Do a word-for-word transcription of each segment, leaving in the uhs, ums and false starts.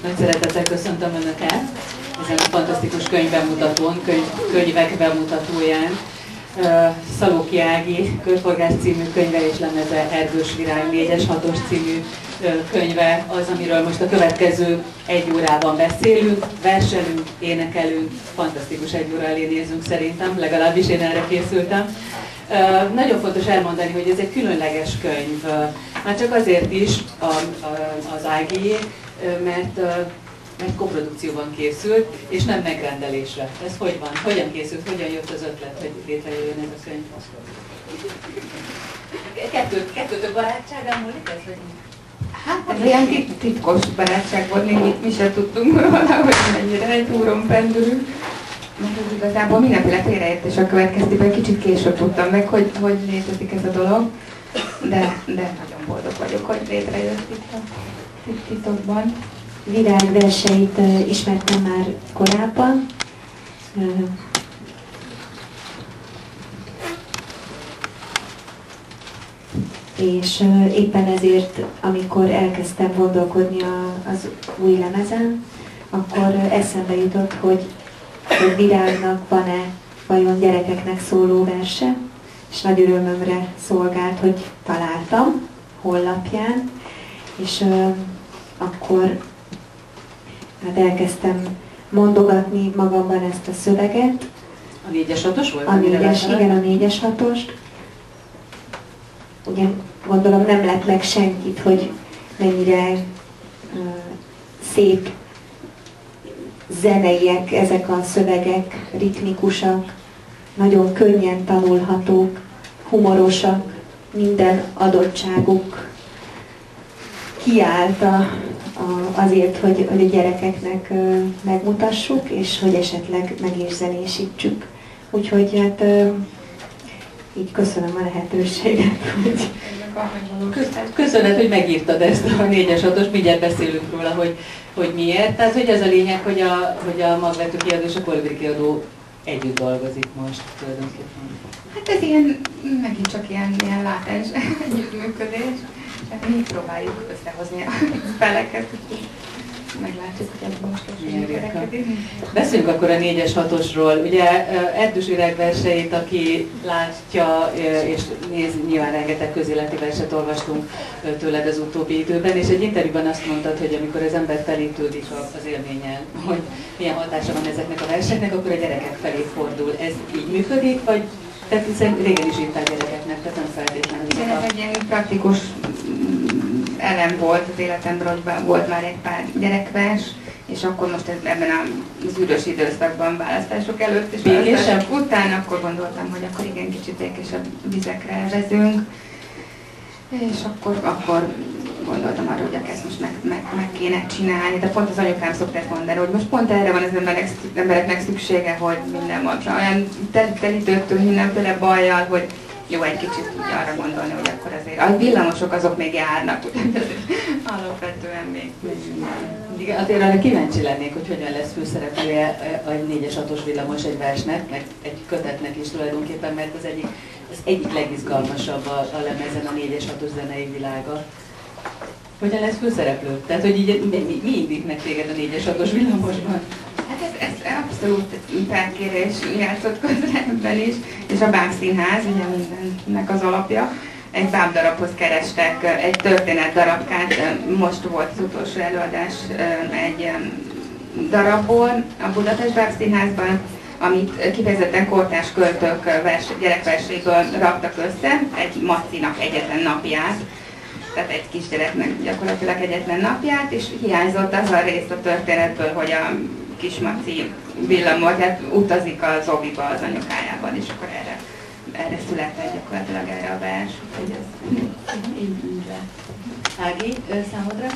Nagy szeretettel köszöntöm Önöket ezen a fantasztikus könyvbemutatón, könyv, könyvek bemutatóján. Szalóki Ági Körforgás című könyve és lemeze, Erdős Virág négyes hatos című könyve az, amiről most a következő egy órában beszélünk, verselünk, énekelünk, fantasztikus egy óra elé nézünk szerintem, legalábbis én erre készültem. Uh, nagyon fontos elmondani, hogy ez egy különleges könyv, uh, már csak azért is a, a, az Ágié, uh, mert, uh, mert koprodukcióban készült, és nem megrendelésre. Ez hogy van? Hogyan készült? Hogyan jött az ötlet, hogy létrejöjjön ez a könyv? Kettő, kettőtök barátságán múlik ez, vagy? Hát ez ilyen titkos barátság volt, még mi sem tudtunk valahogy mennyire egy úron pendülünk. Mert ez igazából mindenféle félreértéssel következtében kicsit később tudtam meg, hogy, hogy létezik ez a dolog, de, de nagyon boldog vagyok, hogy létrejött itt a titokban. Virág verseit uh, ismertem már korábban. Uh, és uh, éppen ezért, amikor elkezdtem gondolkodni a, az új lemezen, akkor uh, eszembe jutott, hogy hogy Virágnak van-e vajon gyerekeknek szóló verse, és nagy örömömre szolgált, hogy találtam honlapján, és uh, akkor hát elkezdtem mondogatni magamban ezt a szöveget. A négyes hatos volt? A négyes, igen, a négyes hatost. Ugye gondolom nem lett meg senkit, hogy mennyire uh, szép zeneiek ezek a szövegek, ritmikusak, nagyon könnyen tanulhatók, humorosak, minden adottságuk kiállt a, a, azért, hogy, hogy a gyerekeknek uh, megmutassuk, és hogy esetleg meg is zenésítsük. Úgyhogy hát uh, így köszönöm a lehetőséget. Hogy Köszönet, hogy megírtad ezt a négyes hatost, mindjárt beszélünk róla, hogy, hogy miért. Tehát, hogy ez a lényeg, hogy a, hogy a Magvető kiadó és a Kolibri kiadó együtt dolgozik most tulajdonképpen. Hát ez ilyen, megint csak ilyen, ilyen látens együttműködés. Hát mi próbáljuk összehozni a feleket, meglátjuk, hogy ez most kerekedik. Beszéljünk akkor a négyes hatosról. Ugye Erdős Virág verseit, aki látja és néz, nyilván rengeteg közéleti verset olvastunk tőled az utóbbi időben, és egy interjúban azt mondtad, hogy amikor az ember felítődik az élményen, hogy milyen hatása van ezeknek a verseknek, akkor a gyerekek felé fordul. Ez így működik, vagy tehát hiszen régen is írtál gyerekeknek, tehát nem feltétlenül. Igen, ez egy ilyen praktikus elem volt az életemben, hogy volt már egy pár gyerekvers, és akkor most ebben az üdös időszakban, választások előtt és választások után, akkor gondoltam, hogy akkor igen, kicsit békésebb vizekre vezünk, és akkor, akkor gondoltam arra, hogy ezt most meg, meg, meg kéne csinálni, de pont az anyukám szokták mondani, hogy most pont erre van az emberek, embereknek szüksége, hogy minden van, olyan telítődtünk mindenféle bajjal, hogy jó egy kicsit arra gondolni, hogy akkor azért a villamosok azok még járnak, úgyhogy alapvetően még igen, azért arra kíváncsi lennék, hogy hogyan lesz főszereplője a négyes hatos villamos egy versnek, meg egy kötetnek is tulajdonképpen, mert az egyik, az egyik legizgalmasabb a, a lemezen a négyes hatos zenei világa. Hogyan lesz főszereplő? Tehát, hogy így mi, mi indít meg téged a négyes hatos villamosban? Hát ez, ez abszolút felkérés játszott közre ebben is, és a Bábszínház, ugye mindennek az alapja. Egy bábdarabhoz kerestek egy történetdarabkát, most volt az utolsó előadás egy darabból a Budapest Bábszínházban, amit kifejezetten kortárs költők vers, gyerekverseiből raktak össze, egy Macinak egyetlen napját, tehát egy kisgyereknek gyakorlatilag egyetlen napját, és hiányzott az a rész a történetből, hogy a kis Maci villamos, tehát utazik az oviba az anyukájában, és akkor erre, erre született gyakorlatilag erre a vers, hogy ez így, így lett. Ági, számodra?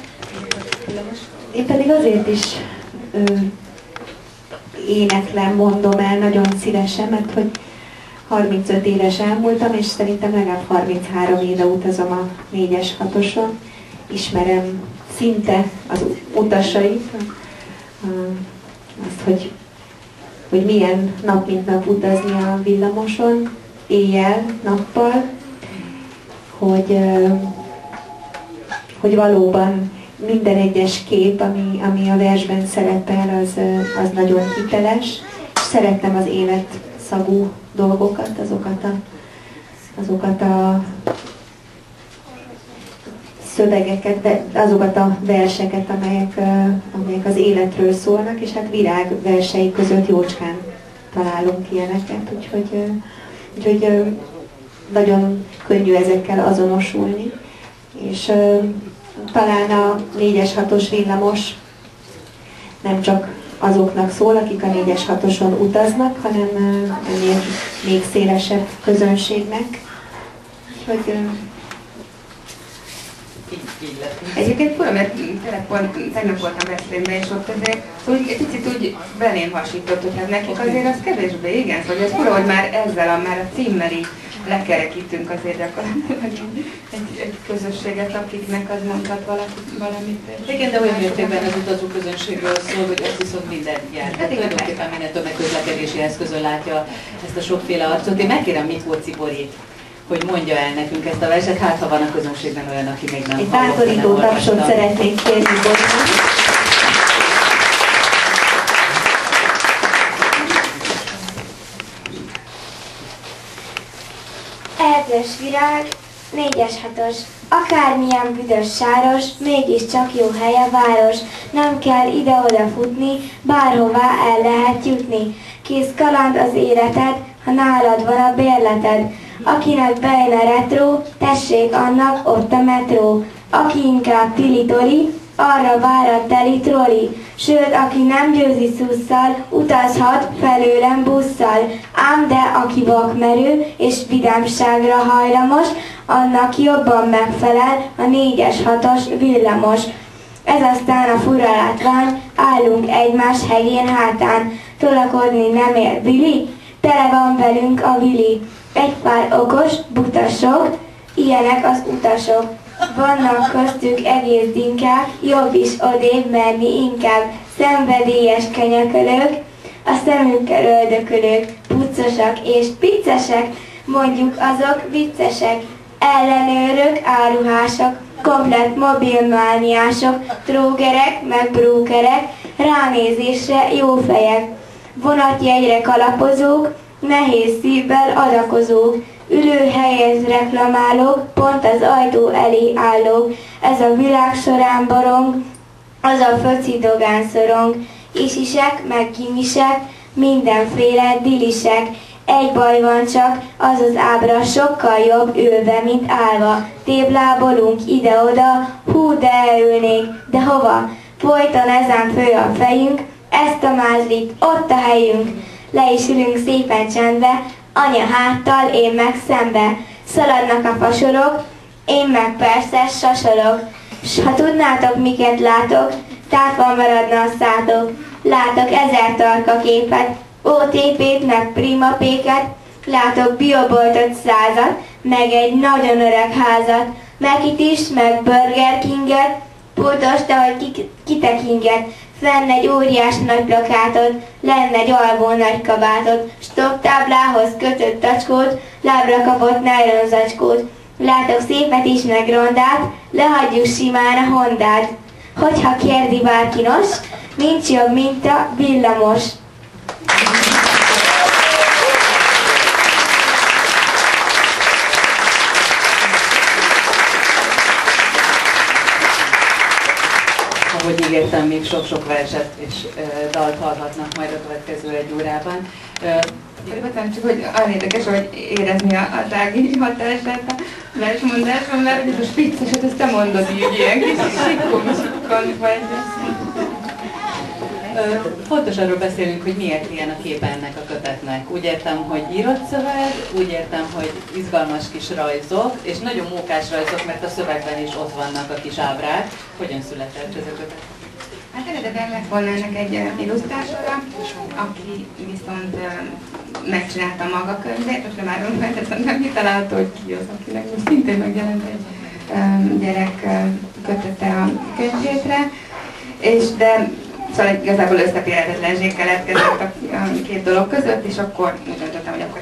Én pedig azért is ö, éneklem, mondom el nagyon szívesen, mert hogy harmincöt éves elmúltam, és szerintem legalább harminchárom éve utazom a négyes hatoson. Ismerem szinte az utasait, azt, hogy, hogy milyen nap mint nap utazni a villamoson, éjjel, nappal, hogy, hogy valóban minden egyes kép, ami, ami a versben szerepel, az, az nagyon hiteles. Szeretem az életszagú dolgokat, azokat a, azokat a szövegeket, azokat a verseket, amelyek, amelyek az életről szólnak, és hát Virág versei között jócskán találunk ilyeneket, úgyhogy, úgyhogy nagyon könnyű ezekkel azonosulni. És talán a négyes hatos villamos nem csak azoknak szól, akik a négyes hatoson utaznak, hanem ennél még szélesebb közönségnek. Úgyhogy egyébként fura, mert tényleg pont tegnap voltam Veszprémben, és ott azért szóval egy picit úgy belém hasított, hogy hát nekik azért az kevésbé, igen, szóval ez fura, hogy már ezzel, a, már a címmel így lekerekítünk azért gyakorlatilag egy, egy közösséget, akiknek az mondhat valaki, valamit. Igen, de olyan mértékben az utazó közönségről szól, hogy azt viszont minden jár. Hát tulajdonképpen minden tömegközlekedési eszközön látja ezt a sokféle arcot. Én megkérem Miklóci Borit, hogy mondja el nekünk ezt a verset, hát ha van a közönségben olyan, aki még nem hallott. Egy bátorító tapsot szeretnék kérni Boritnak. Erdős virág, négyes hatos. Akármilyen büdös sáros, mégiscsak jó hely a város. Nem kell ide-oda futni, bárhová el lehet jutni. Kész kaland az életed, ha nálad van a bérleted. Akinek bejön a retró, tessék annak ott a metró. Aki inkább tili-toli, arra vár a teli troli. Sőt, aki nem győzi szusszal, utazhat felőlem busszal. Ám de aki vakmerő és vidámságra hajlamos, annak jobban megfelel a négyes hatos villamos. Ez aztán a fura látvány, állunk egymás hegyén hátán. Tolakodni nem ér Billy, tele van velünk a Vili. Egy pár okos, butasok, ilyenek az utasok. Vannak köztük egész dinkák, jobb is odébb menni inkább. Szenvedélyes kenyökölők, a szemükkel öldökölők, puccosak és piccesek, mondjuk azok viccesek. Ellenőrök, áruhások, komplett mobilmániások, trógerek, meg brókerek, ránézésre jó fejek. Vonatjegyre kalapozók, nehéz szívvel adakozók, ülőhelyez reklamálók, pont az ajtó elé állók. Ez a világ során borong, az a foci dogán szorong. Isisek, meg gimisek, mindenféle dilisek. Egy baj van csak, az az ábra sokkal jobb ülve, mint állva. Téblábolunk ide-oda, hú, de elülnék, de hova? Folyton ezen fő a fejünk, ezt a mázlit, ott a helyünk. Le is ülünk szépen csendbe, anya háttal, én meg szembe. Szaladnak a fasorok, én meg persze sasolok. S ha tudnátok, miket látok, tátva maradna a szátok. Látok ezer tarka képet, ó té pét, meg prima péket. Látok bioboltot százat, meg egy nagyon öreg házat. Meg itt is, meg Burger Kinget, pultos, de hogy kitekinget. Fenn egy óriás nagy plakátot, lenne egy alvó nagy kabátot, stop táblához kötött tacskót, lábra kapott nylon zacskót. Látok szépet is, meg rondát, lehagyjuk simán a Hondát. Hogyha kérdi bárki, nos, nincs jobb, mint a villamos. Ahogy ígértem, még sok-sok verset és uh, dalt hallhatnak majd a következő egy órában. Uh, csak hogy arra érdekes, hogy érezni a, a tági hatását a versmondáson, mert ez a spicceset, ezt te mondod így, ilyen kis sikkon vagy. Fontos arról beszélünk, hogy miért ilyen a kép ennek a kötetnek. Úgy értem, hogy írott szöveg, úgy értem, hogy izgalmas kis rajzok, és nagyon mókás rajzok, mert a szövegben is ott vannak a kis ábrák. Hogyan született ez a kötet? Hát eredetileg lett volna ennek egy illusztrátora, aki viszont megcsinálta maga könyvét, most nem árulom meg, tehát nem kitalálta, hogy ki az, akinek most szintén megjelent egy gyerek kötete a könyvétre, és de szóval igazából összeférhetetlenség keletkezett a két dolog között, és akkor úgy döntöttem, hogy akkor én most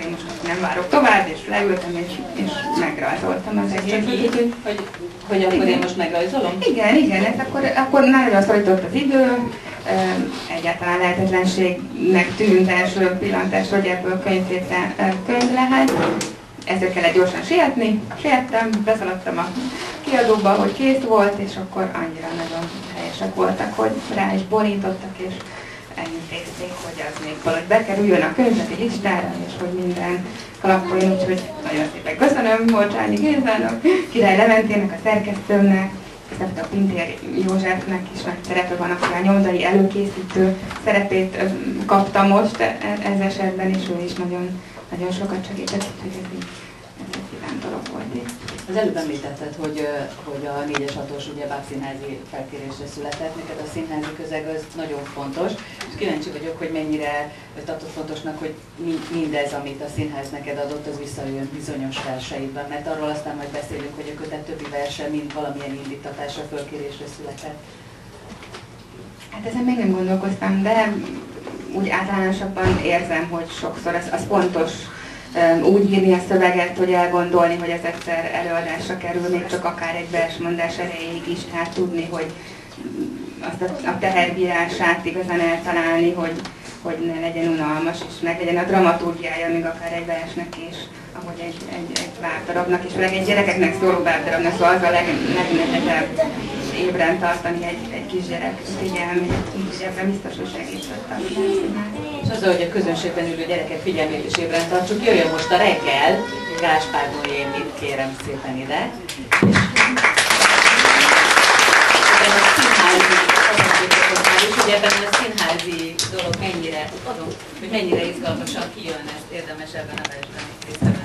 nem várok tovább, és leültem, és, és megrajzoltam az egészet. Hogy, hogy, hogy akkor igen. Én most megrajzolom? Igen, igen, ez akkor, akkor nagyon szorított az idő, egyáltalán lehetetlenségnek tűnt első pillantásra, hogy ebből könyvtétel könyv lehet. Ezért kellett gyorsan sietni, siettem, beszaladtam a kiadóba, hogy kész volt, és akkor annyira nagyon helyesek voltak, hogy rá is borítottak, és elintézték, hogy az még valahogy bekerüljön a könyvleti listára, és hogy minden kalapoljon, úgyhogy nagyon szépen köszönöm Morcsányi Gézának, Király Leventének, a szerkesztőmnek, a Pintér Józsefnek is nagy szerepe van, aki a nyomdai előkészítő szerepét kapta most ez esetben, és ő is nagyon, nagyon sokat segített, úgyhogy ez így ez egy vidám dolog volt itt. Az előbb említetted, hogy, hogy a négyes hatós ugye bábszínházi felkérésre született, neked a színházi közeg az nagyon fontos, és kíváncsi vagyok, hogy mennyire tartod fontosnak, hogy mindez, amit a színház neked adott, az visszajön bizonyos verseidben, mert arról aztán majd beszélünk, hogy a kötet többi verse mind valamilyen indítatásra, fölkérésre született. Hát ezen még nem gondolkoztam, de úgy általánosabban érzem, hogy sokszor az, az fontos úgy írni a szöveget, hogy elgondolni, hogy ez egyszer előadásra kerül, még csak akár egy versmondás erejéig is, tehát tudni, hogy azt a, a teherbírását igazán eltalálni, hogy, hogy ne legyen unalmas, és meg legyen a dramaturgiája, még akár egy versnek is, ahogy egy, egy, egy bábdarabnak, és főleg egy gyerekeknek szóló bábdarabnak, szóval az a leg, legnehezebb ébren tartani egy, egy kisgyerek figyelmét, úgyhogy ebben biztos, hogy segített a és azzal, hogy a közönségben ülő gyerekek figyelmét is ébren tartsuk, jöjjön most a reggel, Gáspár Noémit kérem szépen ide. Ebben a színházi, és hogy ebben a színházi dolog mennyire, tudom, hogy mennyire izgalmasan kijön, ezt érdemes ebben a versben részt venni.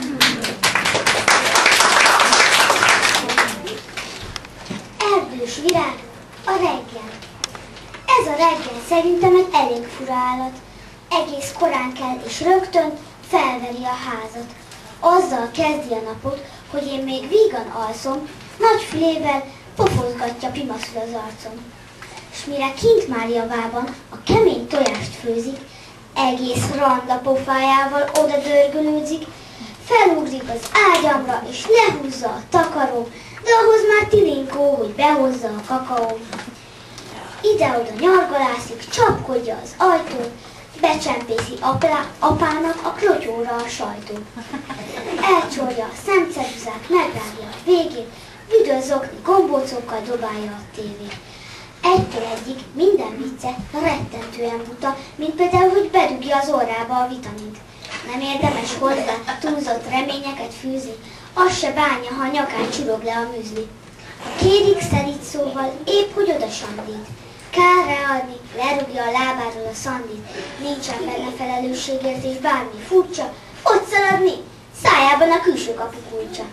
Erdős virág, a reggel. Ez a reggel szerintem egy elég fura állat. Egész korán kell és rögtön felveri a házat. Azzal kezdi a napot, hogy én még vígan alszom, nagy fülével pofozgatja pimaszul az arcom. S mire kint már javában a kemény tojást főzik, egész randa pofájával oda dörgölődzik, felugrik az ágyamra és lehúzza a takarom, de ahhoz már tilinkó, hogy behozza a kakaóm. Ide-oda nyargalászik, csapkodja az ajtón, becsempészi apá, apának a klotyóra a sajtót. Elcsorja a szemceruzát, megrágja a végét, büdös zokni gombócokkal dobálja a tévét. Egytől egyik minden vicce rettentően buta, mint például, hogy bedugja az orrába a vitamint. Nem érdemes hozzá túlzott reményeket fűzni, az se bánja, ha a nyakán csurog le a műzli. Kérik szelíd szóval, épp hogy oda sandít. Kár ráadni, lerúgja a lábáról a szandit. Nincsen benne felelősségérzés, bármi furcsa, ott szaladni, szájában a külső kapu kulcsa.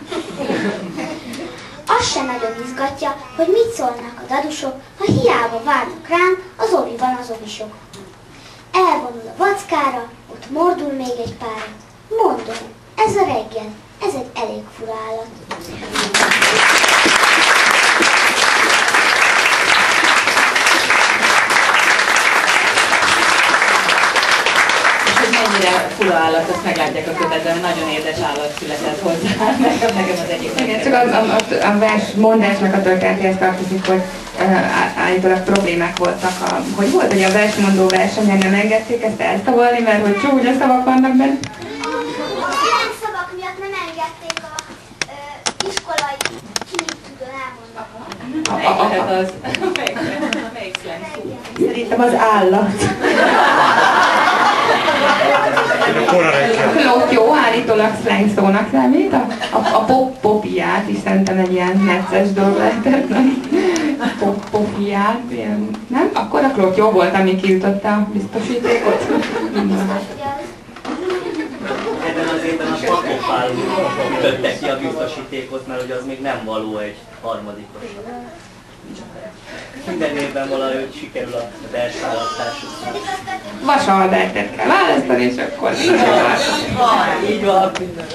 Azt sem nagyon izgatja, hogy mit szólnak a dadusok, ha hiába várnak rám az oviban az ovisok. Elvonul a vackára, ott mordul még egy párat. Mondom, ez a reggel, ez egy elég fura állat. Mennyire fura állat, azt meglátják a kötetben, nagyon édes állat született hozzá. Nekem, nekem az egyik. Igen, csak az, a, a, a vers mondásnak a történetéhez tartozik, hogy uh, állítólag problémák voltak. A, hogy volt, hogy a versmondó versenyen nem engedték ezt elszavalni, mert hogy csúnya szavak vannak benne? A slang szavak miatt nem engedték a uh, iskolai kinyiktudón elmondani. Melyik lehet az? Melyik slang szó? Szerintem az állat. Klotyó állítólag slang szónak számít, a, a, a pop popiát is szerintem egy ilyen necces dolog lehetett, nem? Pop popiát, ilyen, nem? Akkor a klotyó volt, ami kiütötte a biztosítékot. Ebben az évben a papopál ütötte ki a biztosítékot, mert hogy az még nem való egy harmadikosra. Minden évben valahogy sikerül a versválasztásuk. Vasa Albertet kell választani, és akkor így van.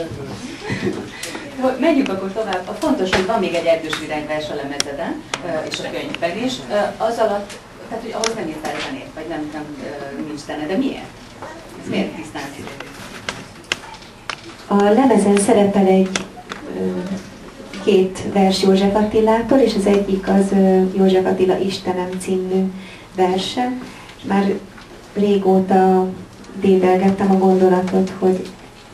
Menjünk akkor tovább. A fontos, hogy van még egy Erdős Virág vers a lemezeden, és a könyvben is. Az alatt, tehát hogy ahhoz nem írtál zenét, vagy nem, nem nincs zene, de miért? Ez miért tisztán szíved? A lemezen szerepel egy két vers József Attilától, és az egyik az József Attila Istenem című verse. Már régóta dédelgettem a gondolatot, hogy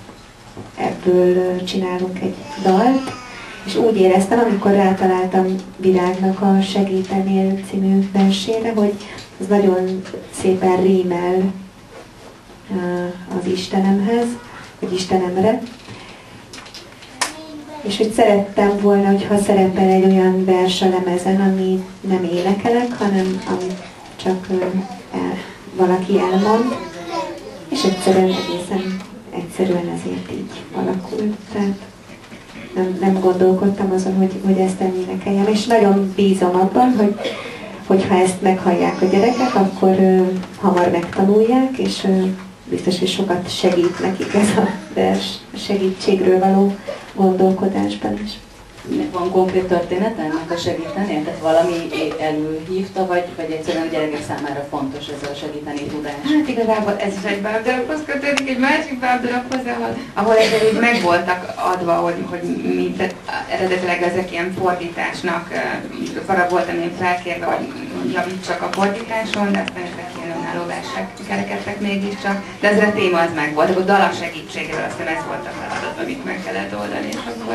ebből csinálunk egy dalt, és úgy éreztem, amikor rátaláltam Virágnak a Segítenél című versére, hogy ez nagyon szépen rímel az Istenemhez, vagy Istenemre. És hogy szerettem volna, hogyha szerepel egy olyan vers a lemezen, ami nem énekelek, hanem amit csak el, valaki elmond, és egyszerűen egészen egyszerűen ezért így alakult. Tehát nem, nem gondolkodtam azon, hogy, hogy ezt elénekeljem, és nagyon bízom abban, hogy hogyha ezt meghallják a gyerekek, akkor ö, hamar megtanulják, és ö, biztos, hogy sokat segít nekik ez a vers segítségről való gondolkodásban is. Van konkrét történet ennek a segíteni? Tehát valami előhívta, vagy, vagy egyszerűen a gyerekek számára fontos ez a segíteni tudás? Hát igazából ez is egy bábdarabhoz kötődik, egy másik bábdarabhoz, ahol, ahol ezek úgy meg voltak adva, hogy, hogy mi, eredetileg ezek ilyen fordításnak, arra voltam én felkérve, hogy javítsak a fordításon, de aztán ezek ilyen önálló versek kerekedtek mégiscsak. De ezzel a téma az meg volt, akkor dala segítségével aztán ez volt a feladat, amit meg kellett oldani, és akkor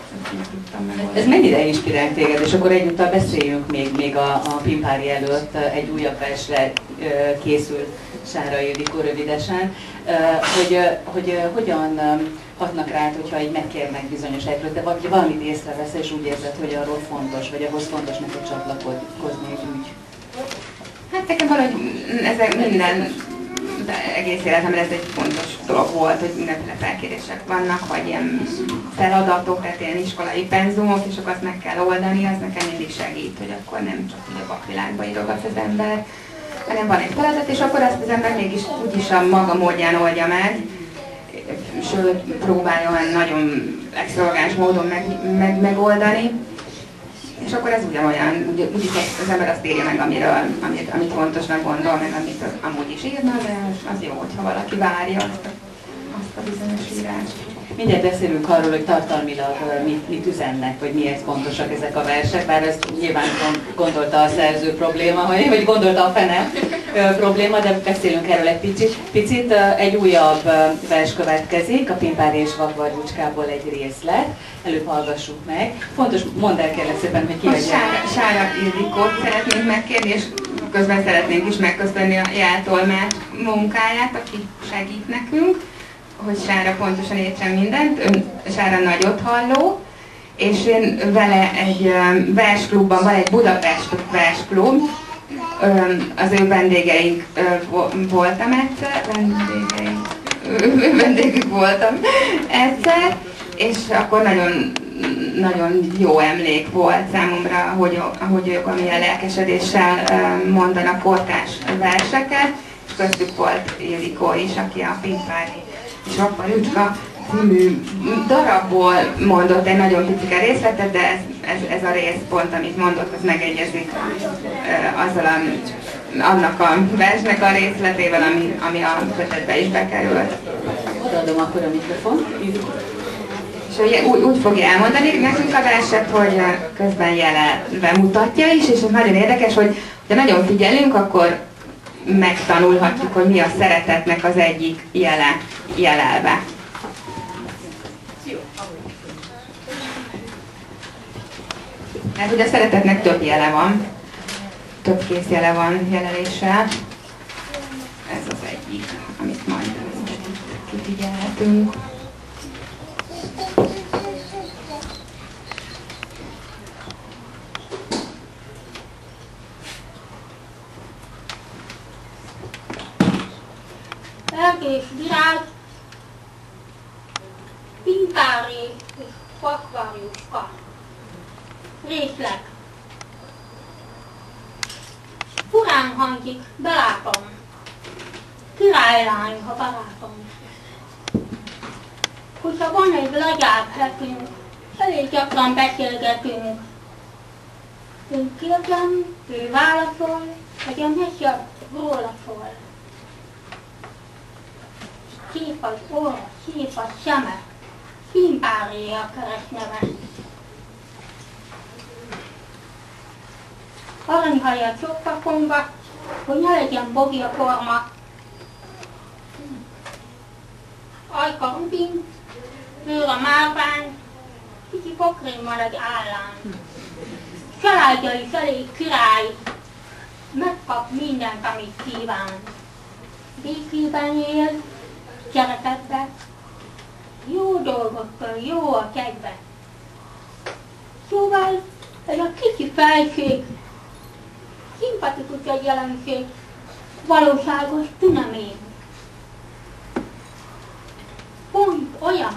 ez mennyire inspirál téged, és akkor egyúttal beszéljünk még, még a, a Pimpári előtt egy újabb versre készült Sára Ildikó rövidesen, hogy, hogy hogyan hatnak rá, hogyha így megkérnek bizonyos helyről, de vagy valamit észrevesz, és úgy érzed, hogy arról fontos, vagy ahhoz fontos neked csatlakozni egy ügy. Hát nekem valahogy ezek minden, de egész életemben ez egy fontos dolog volt, hogy mindenféle felkérések vannak, vagy ilyen feladatok, tehát ilyen iskolai penzumok, és akkor azt meg kell oldani, az nekem mindig segít, hogy akkor nem csak így a vakvilágba írogat az ember, hanem van egy feladat, és akkor azt az ember mégis úgyis a maga módján oldja meg, sőt, próbálja olyan nagyon extravagáns módon meg, meg, megoldani. És akkor ez ugyanolyan, úgy, úgy az ember azt írja meg, amiről, amit, amit fontosnak gondol, meg amit amúgy is írna, de az jó, hogyha valaki várja azt a, azt a bizonyos írást. Mindjárt beszélünk arról, hogy tartalmilag mit, mit üzennek, vagy miért fontosak ezek a versek, bár ezt nyilván gondolta a szerző probléma, vagy gondolta a fene probléma, de beszélünk erről egy picit. Picit egy újabb vers következik, a Pimpári és Vakvarjucskából egy részlet. Előbb hallgassuk meg. Fontos, mondd el kérlek szépen, hogy ki vagy. Sára, Sára Ildikót szeretnénk megkérni, és közben szeretnénk is megköszönni a jeltolmács munkáját, aki segít nekünk, hogy Sára pontosan értsen mindent. Ön, Sára nagyot halló, és én vele egy versklubban, van egy Budapest versklub, az ő vendégeink voltam egyszer, vendégeink, vendégük voltam egyszer, és akkor nagyon, nagyon jó emlék volt számomra, hogy, ahogy ők amilyen lelkesedéssel mondanak kortárs verseket, és köztük volt Ildikó is, aki a Pimpári és Vakvarjucska című darabból mondott egy nagyon picike részletet, de ez, ez, ez a rész pont, amit mondott, az megegyezik azzal a, annak a versnek a részletével, ami, ami a kötetbe is bekerült. Odaadom akkor a mikrofon. És úgy, úgy fogja elmondani nekünk a verset, hogy közben jelelve mutatja is, és ez nagyon érdekes, hogy ha nagyon figyelünk, akkor megtanulhatjuk, hogy mi a szeretetnek az egyik jele, jelelve. Mert ugye a szeretetnek több jele van, több készjele van jeleléssel. Ez az egyik, amit majd most kifigyelhetünk. Erdős virág, Pimpári és Vakvarjucska. Részlet. Furán hangzik, belátom. Királylány, ha barátom. Hogyha van egy lagyább hetünk, elég gyakran beszélgetünk. Én kérdem, ő válaszol, vagy a mese róla szól. Szép az orra, szép a szeme, Pimpáré a keresztneve. Aranyhaja csokkakomba, hogy ne legyen bogi a forma. Ajka rubin, bőr a márvány, kicsi pokrémmal egy állán. Családja is elég király, megkap mindent, amit kíván. Békében él, szeretetben, jó dolgokkal, jó a kedve. Szóval ez a kicsi felség, szimpatikus egy jelenség, valóságos tünemény. Pont olyan,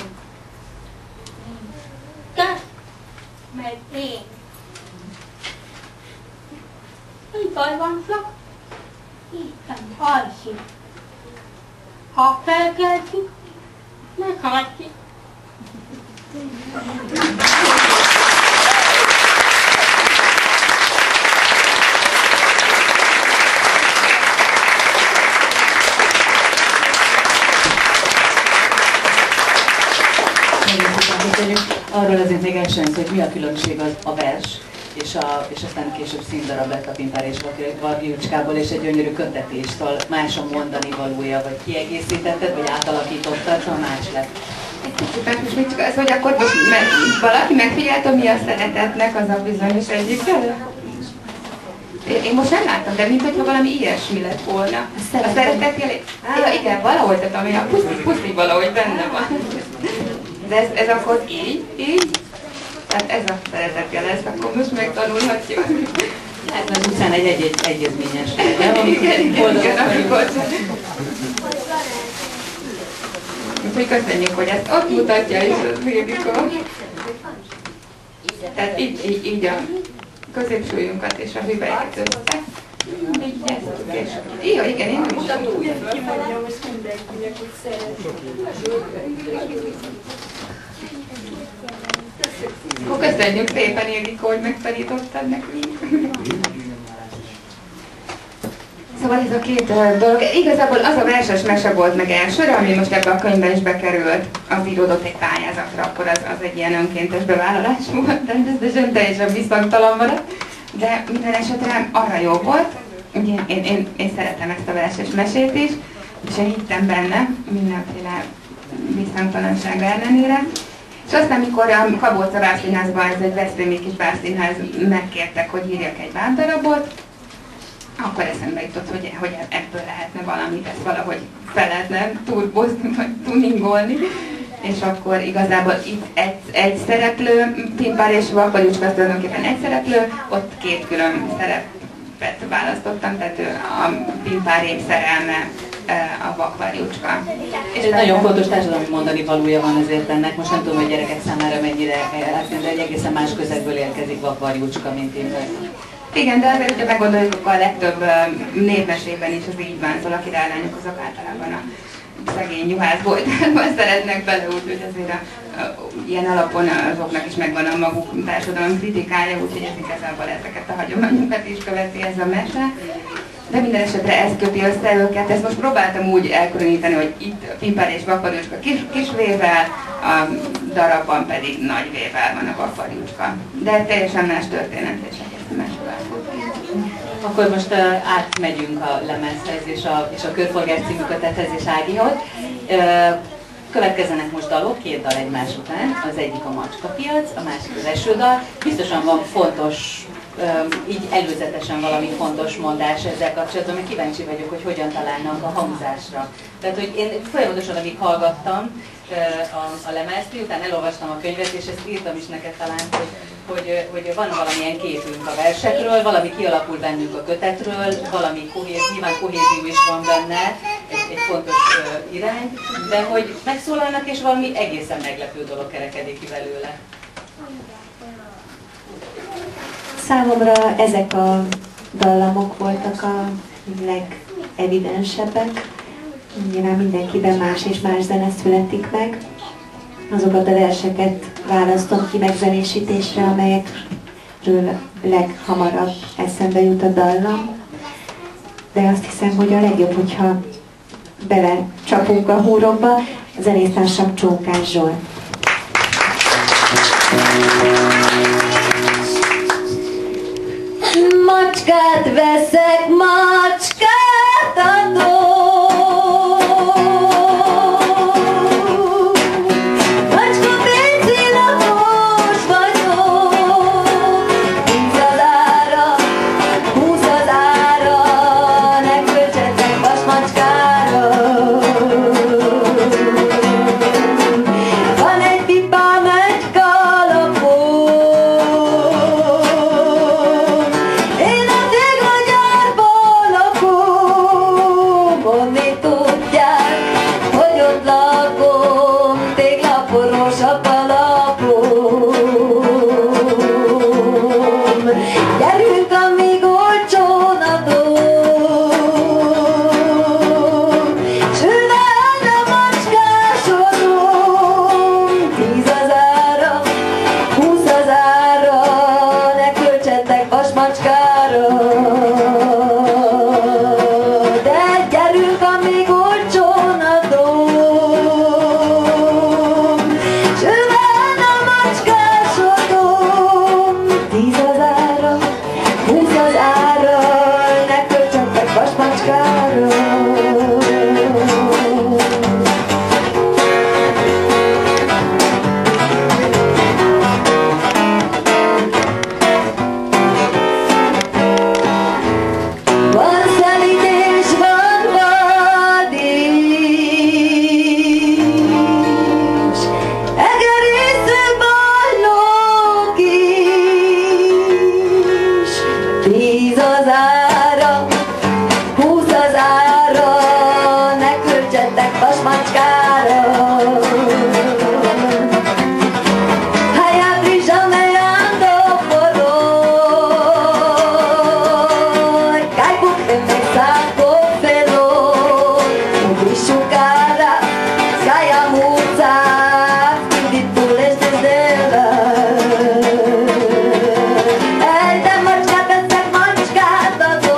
te meg én. Egy baj van csak, Isten alszik. Ha felkeltjük, meghaladjuk. Arról azért még elsőnk, hogy mi a különbség az a vers, és, a, és aztán később színdarab lett a Pimpár és Varjucskából, és egy gyönyörű kötetéstől más a mondani valója, vagy kiegészítetted, vagy átalakítottad, ha más lett. Egy kicsit más, most még csak az, hogy akkor most meg, valaki megfigyelte, mi a szeretetnek az a bizonyos egyik. Én most nem láttam, de mintha valami ilyesmi lett volna. A szeretet jelé... Ja, igen, valahogy, tehát ami a puszi, puszi valahogy benne van. De ez, ez akkor így, így? Tehát ez a szeretetjel, ezt akkor most megtanulhatjuk. Hát az utcán egy, egy, egy egyezményes. Igen, igen, amikor... Úgyhogy köszönjük, hogy ezt ott mutatja is az Ildikó. Tehát így, így, így a középsúlyunkat és a hüvelyket össze. Így ezt és... Jó, igen, én is. Kimondjam, most mindenkinek, hogy szeretem. Akkor köszönjük szépen, Ildikó, hogy megtanítottad nekünk. Szóval ez a két uh, dolog, igazából az a verses mese volt meg elsőre, ami most ebbe a könyvbe is bekerült, az íródott egy pályázatra, akkor az, az egy ilyen önkéntes bevállalás volt, természetesen teljesen visszhangtalan maradt, de minden esetre arra jó volt, ugye én, én, én szeretem ezt a verses mesét is, és én hittem benne mindenféle visszhangtalanság ellenére. És aztán, mikor a Kabóca Bábszínházban, ez egy veszprémi kis bábszínház, megkértek, hogy írjak egy bábdarabot, akkor eszembe jutott, hogy, hogy ebből lehetne valamit, ezt valahogy fel lehetne turbozni, vagy tuningolni. És akkor igazából itt egy, egy szereplő, Pimpár és Varjucska tulajdonképpen egy szereplő, ott két külön szerepet választottam, tehát a Pimpárém szerelme, a Varjucska. És egy nagyon fontos társadalmi mondani valója van ezért ennek. Most nem tudom, hogy gyerekek számára mennyire átmenni, de egy egészen más közegből érkezik Varjucska, mint Pimpár. Igen, de azért, hogyha meggondoljuk, akkor a legtöbb népmesében is az így van, szóval a királylányok azok általában a szegény juhászboltában szeretnek bele, úgyhogy azért a, a, ilyen alapon azoknak is megvan a maguk társadalom kritikája, úgyhogy ez igazából ezeket a hagyományokat is követi ez a mese. De minden esetre ez köti össze őket. Ezt most próbáltam úgy elkülöníteni, hogy itt Pimpár és Varjucska kis, kis vével, a darabban pedig nagy vével van a Varjucska. De teljesen más történet és egészen más változó. Akkor most uh, átmegyünk a lemezhez és a, és a Körforgás című kötethez és Ágihoz. Uh, Következzenek most dalok, két dal egymás után. Az egyik a Macskapiac, a másik az Eső dal. Biztosan van fontos, így előzetesen valami fontos mondás ezzel kapcsolatban, mert kíváncsi vagyok, hogy hogyan találnak a hangzásra. Tehát, hogy én folyamatosan, amíg hallgattam a, a lemezt, miután elolvastam a könyvet, és ezt írtam is neked talán, hogy, hogy, hogy van valamilyen képünk a versekről, valami kialakul bennünk a kötetről, valami kohéz, nyilván kohézió is van benne, egy, egy fontos uh, irány, de hogy megszólalnak, és valami egészen meglepő dolog kerekedik ki belőle. Számomra ezek a dallamok voltak a legevidensebbek. Nyilván mindenkiben más és más zene születik meg. Azokat a verseket választom ki megzenésítésre, amelyekről leghamarabb eszembe jut a dallam. De azt hiszem, hogy a legjobb, hogyha bele csapunk a húromba. A zenésztársam Csókás Zsolt. Macskát veszek, macskát adok. Macska pici lapos vagyok. Húsz az ára, húsz az ára, ne költsetek vasmacskára. Van egy pipám, egy kalapom. Én a téglagyárban lakom, onni tudják, hogy ott lakom, téglaporos a kalapom. Gyerünk, amíg olcsón adom, s ülve a macskásodom. Tíz az ára, húsz az ára, ne költsetek vasmacskára. De gyerünk, amíg olcsón adom, s ülve a macskásodom. Tíz az ára, húsz az ára, ne költsetek vasmacskára. Van szelíd és van vad is, egerésző bajnok is. Tíz az ára, húsz az ára, ne költsetek vasmacskára. Hayat rizsameando forró, caigo en el saco felo, ubishucara, skaya muza, viditules desde la. El de macskát veszek, macskát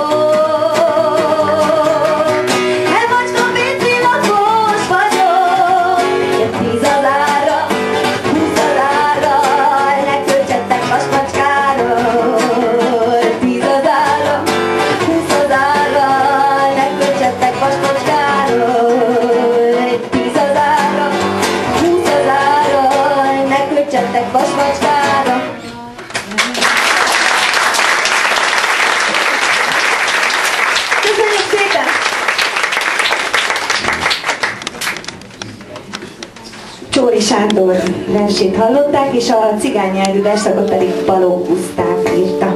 adok. El macska pici lakos vagyok. Én tíz az ára, húsz az ára, ne költsetek vasmacskára. Tíz az ára, húsz az ára, ne költsetek vasmacskára. Tíz az ára, húsz az ára, ne költsetek vasmacskára. Köszönjük szépen! Csóri Sándor versét hallották, és a cigány nyelvű versszakot pedig Balogh Gusztáv írta.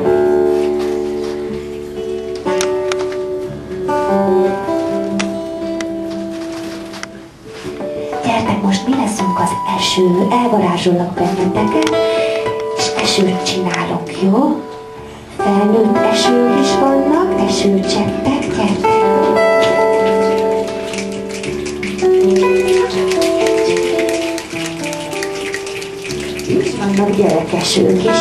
Gyertek, most mi leszünk az eső, elvarázsollak benneteket, és esőt csinálok, jó? Felnőtt esők is vannak, esőcseppek, gyertek! És vannak gyerekesők is.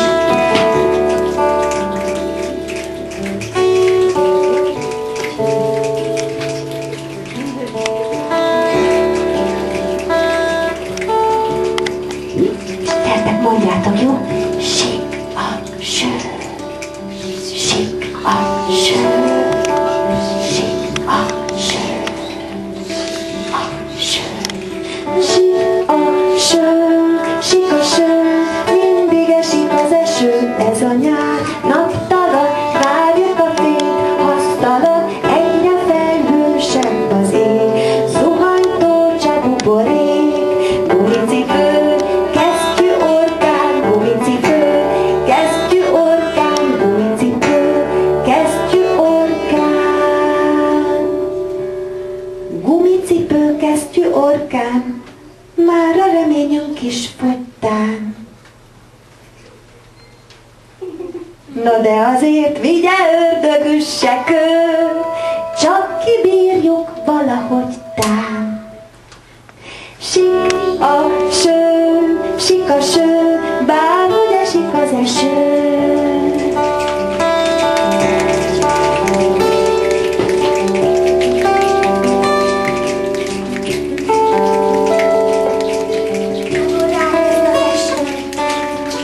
Gyertek, mondjátok, jó? Sik a ső, sik a ső, sik a ső, a ső. Sik a ső, sik a ső, mindig esik az eső, ez a nyár, naptalan, várjuk a fényt, hasztalan, egyre felhősebb az ég, zuhanytó csak buborék, gumicipő, kesztyű orkán, gumicipő, kesztyű orkán, gumicipő, kesztyű orkán, gumicipő, kesztyű orkán, már a reményünk is fogytán. Na de azért vigye ördögüsse kő, csak kibírjuk valahogy tán. Sik a ső, sik a ső, bár hogy esik az eső. Csak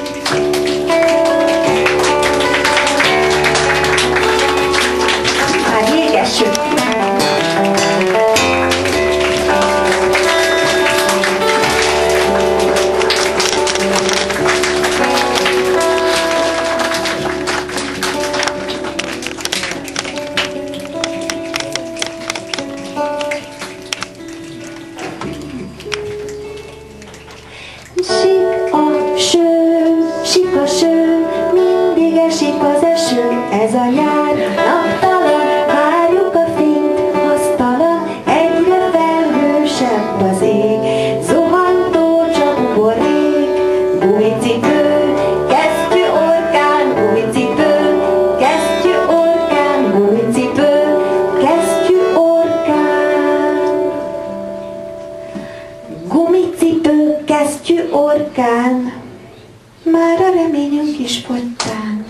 orkán, már a reményünk is fogytán.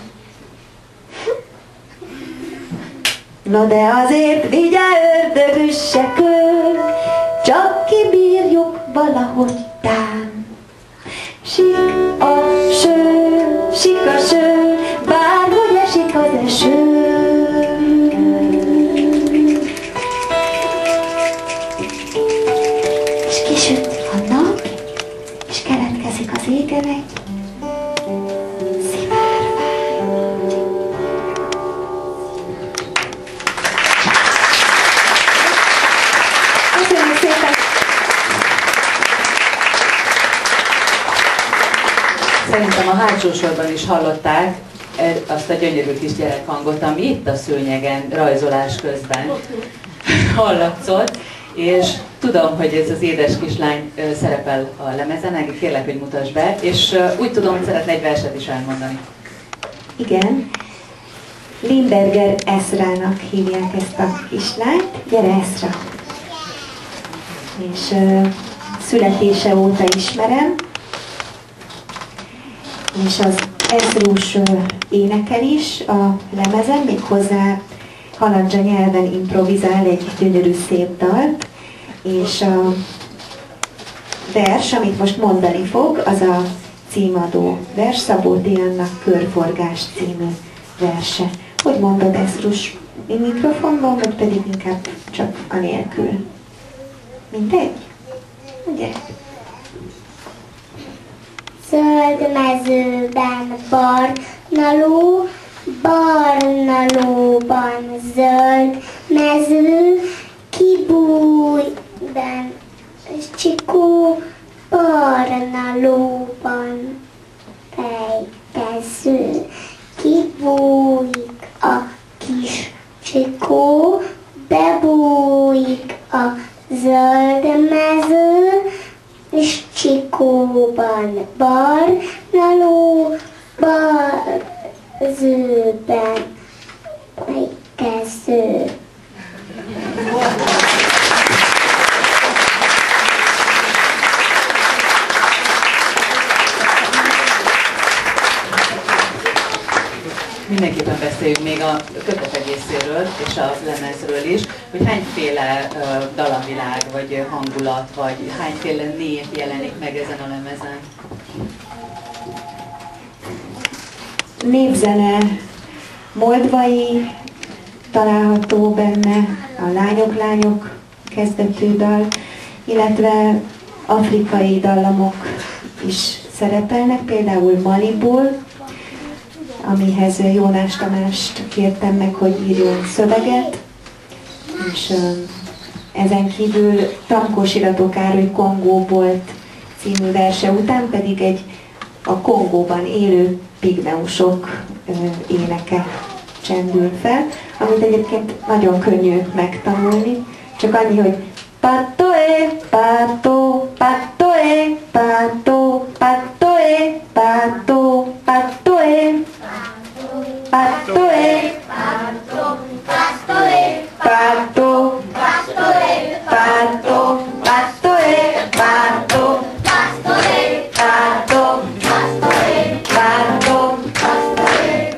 No de azért vigye ördögüsse kör, csak kibírjuk valahogy tán. Sik a ső, sik a ső, bárhogy esik az eső. És kisüt a nap, és keletkezik az égen egy szivárvány. Köszönöm szépen! Szerintem a hátsó sorban is hallották azt a gyönyörű kis gyerekhangot, ami itt a szőnyegen rajzolás közben hallatszott, és tudom, hogy ez az édes kislány szerepel a lemezen, kérlek, hogy mutasd be, és úgy tudom, hogy szeretne egy verset is elmondani. Igen. Limberger Ezrának hívják ezt a kislányt. Gyere, Ezra! És uh, születése óta ismerem, és az Ezrus uh, énekel is a lemezen, méghozzá halandzsa nyelven improvizál egy gyönyörű szép dalt, és a vers, amit most mondani fog, az a címadó vers, Szabó Diannak Körforgás című verse. Hogy mondod, Ezrus? Mikrofonban, vagy pedig inkább csak anélkül? Mindegy? Ugye? Zöld mezőben barna ló, barna lóban zöld mező, kibújban csikó, barna lóban fejtező. Kibújik a kis csikó, bebújik a zöld mező, és csikóban barna ló, barzőben fejtező. Mindenképpen beszéljünk még a kötet egészéről és a lemezről is, hogy hányféle uh, dallamvilág, vagy hangulat, vagy hányféle név jelenik meg ezen a lemezen? Népzene moldvai található benne, a Lányok-Lányok kezdetű dal, illetve afrikai dallamok is szerepelnek, például Maliból, amihez Jónás Tamást kértem meg, hogy írjon szöveget, és um, ezen kívül Tankós Irató Károly Kongóból című verse után pedig egy a Kongóban élő pigmeusok uh, éneke csendül fel, amit egyébként nagyon könnyű megtanulni, csak annyi, hogy patoe, pato, patoe, pato, patoe, pato, patoe, patoe, pato, patoe, pato, patoe, pato, patoe, pato, patoe, pato, patoe, pato, patoe,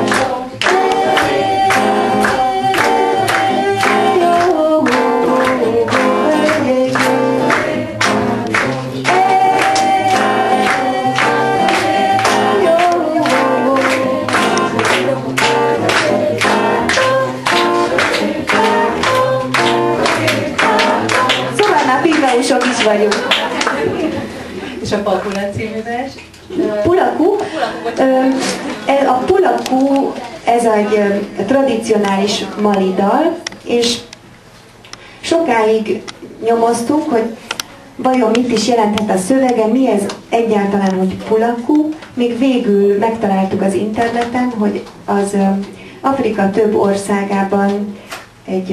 Sok is vagyunk. És a Papula című vers? Pulaku. A Pulaku, ez egy tradicionális mali dal, és sokáig nyomoztunk, hogy vajon mit is jelenthet a szövege, mi ez egyáltalán, hogy Pulaku. Még végül megtaláltuk az interneten, hogy az Afrika több országában egy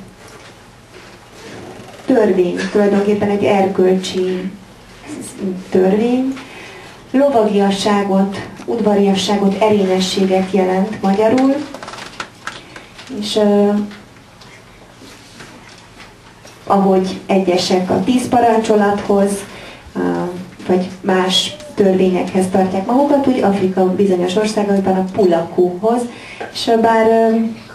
törvény, tulajdonképpen egy erkölcsi törvény, lovagiasságot, udvariasságot, erényességet jelent magyarul, és uh, ahogy egyesek a tíz parancsolathoz, uh, vagy más törvényekhez tartják magukat, úgy Afrika bizonyos országaiban a pulakúhoz, és bár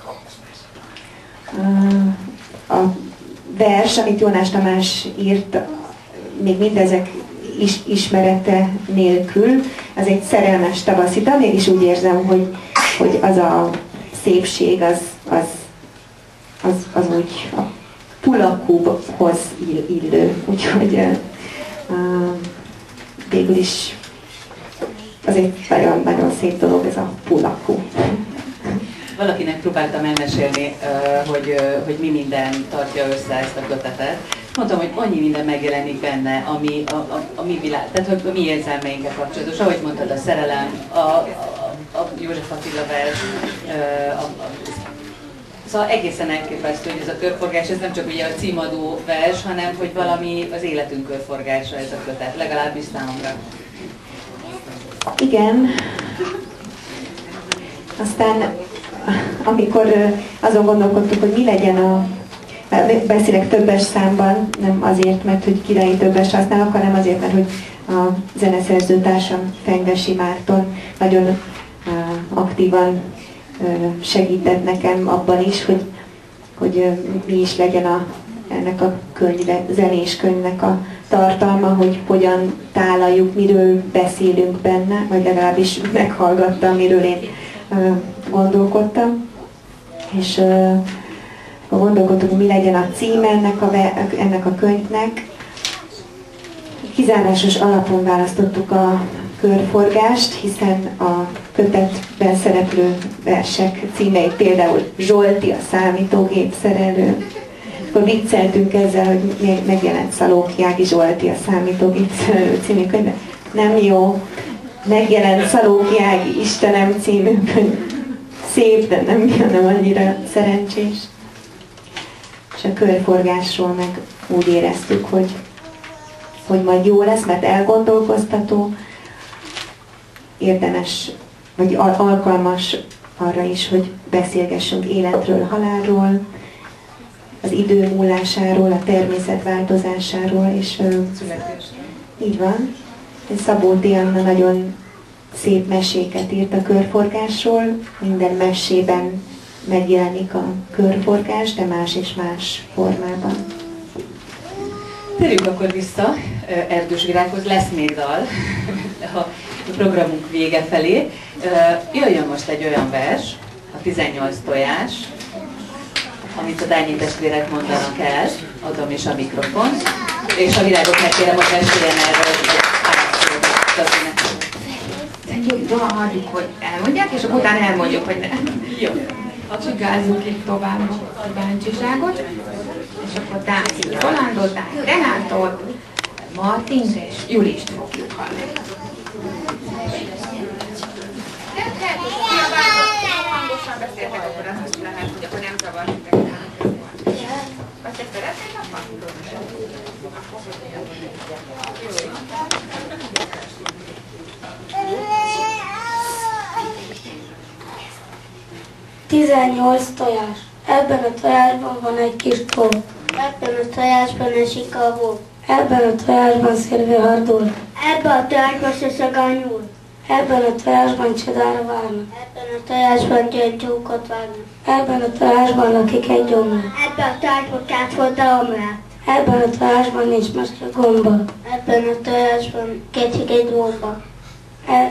a vers, amit Jónás Tamás írt, még mindezek is, ismerete nélkül, az egy szerelmes tavaszi dal, mégis úgy érzem, hogy, hogy az a szépség, az, az, az, az úgy a pulakúhoz illő, úgyhogy uh, végül is az egy nagyon-nagyon szép dolog ez a pulakú. Valakinek próbáltam elmesélni, hogy, hogy mi minden tartja össze ezt a kötetet. Mondtam, hogy annyi minden megjelenik benne, ami a, a, a mi világ, tehát hogy a mi érzelmeinkkel kapcsolatos. Ahogy mondtad, a szerelem, a, a, a József Attila vers, a, a, szóval egészen elképesztő, hogy ez a körforgás, ez nem csak ugye a címadó vers, hanem hogy valami az életünk körforgása ez a kötet, legalábbis számomra. Igen. Aztán amikor azon gondolkodtuk, hogy mi legyen a... Beszélek többes számban, nem azért, mert hogy királyi többes használok, hanem azért, mert hogy a zeneszerző társam, Fengvesi Márton nagyon uh, aktívan uh, segített nekem abban is, hogy, hogy uh, mi is legyen a, ennek a könyvre, zenés könyvnek a tartalma, hogy hogyan tálaljuk, miről beszélünk benne, vagy legalábbis meghallgattam, miről én uh, gondolkodtam. És uh, gondolkodtunk, hogy mi legyen a címe ennek a, ennek a könyvnek. Kizárásos alapon választottuk a körforgást, hiszen a kötetben szereplő versek címei például Zsolti, a számítógép szerelő. Akkor vicceltünk ezzel, hogy megjelent Szalóki Ági Zsolti, a számítógép szerelő című könyvben. Nem jó, megjelent Szalóki Ági Istenem című könyv. Szép, de nem, nem annyira szerencsés. És a körforgásról meg úgy éreztük, hogy, hogy majd jó lesz, mert elgondolkoztató, érdemes, vagy al- alkalmas arra is, hogy beszélgessünk életről, halálról, az idő múlásáról, a természet változásáról, és így van. Szabó T. Anna nagyon szép meséket írt a körforgásról, minden mesében megjelenik a körforgás, de más és más formában. Térjünk akkor vissza Erdős Virághoz, lesz még dal a programunk vége felé. Jöjjön most egy olyan vers, a tizennyolc tojás, amit a Dányi testvérek mondanak el, adom is a mikrofon, és a virágok megkérem, hogy meséljen erről egy átszót. Jó, hagyjuk, hogy elmondják, és akkor utána elmondjuk, hogy nem. Jó. Csigázzuk itt tovább a báncsiságot, és akkor Dáci Rolandot, Dáci Renátot, Martint és Julist fogjuk hallani. De ha hangosan beszéltek, akkor az is lehet, hogy akkor nem zavarjuk. Vagy te szeretnél a hangot? tizennyolc tojás. Ebben a tojásban van egy kis tó. Ebben a tojásban esik a hó. Ebben a tojásban szélvé hardul. Ebben a tojásban szöszög a nyúl. Ebben a tojásban csodára várnak. Ebben a tojásban gyöngytyúkot vágnak. Ebben a tojásban lakik egy gyomlát. Ebben a tojásban kátfordta omlát. Ebben a tojásban nincs mester gomba. Ebben a tojásban kétszik egy bomba. E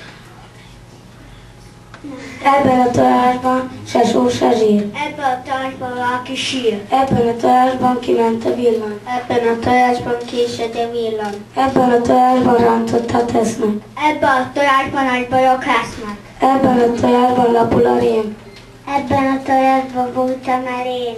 Ebben a tojásban se só, se zsír. Ebben a tojásban valaki sír. Ebben a tojásban kiment a villany. Ebben a tojásban késett a villan. Ebben a tojásban rántottat esznek. Ebben a tojásban nagy bajok lesznek. Ebben a tojásban lapul a rém. Ebben a tojásban voltam el én.